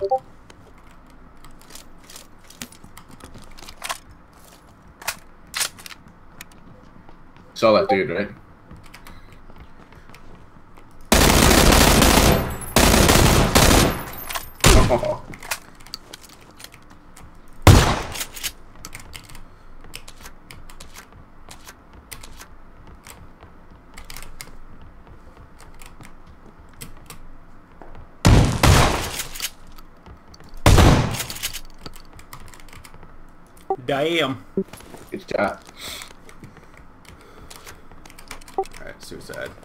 Saw that dude, right? Oh. Damn. Good shot. Alright, suicide.